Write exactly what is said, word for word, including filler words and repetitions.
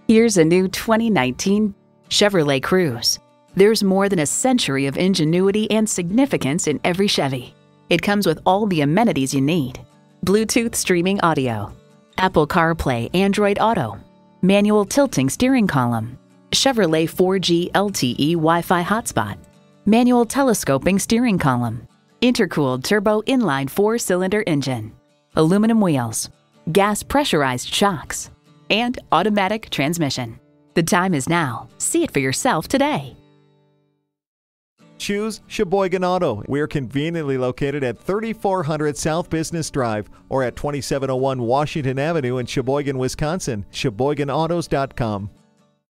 Here's a new twenty nineteen Chevrolet Cruze. There's more than a century of ingenuity and significance in every Chevy. It comes with all the amenities you need: Bluetooth streaming audio, Apple CarPlay, Android Auto, manual tilting steering column, Chevrolet four G L T E Wi-Fi hotspot, manual telescoping steering column, intercooled turbo inline four-cylinder engine, aluminum wheels, gas pressurized shocks, and automatic transmission. The time is now. See it for yourself today. Choose Sheboygan Auto. We're conveniently located at thirty-four hundred South Business Drive or at twenty-seven oh one Washington Avenue in Sheboygan, Wisconsin. Sheboygan Autos dot com.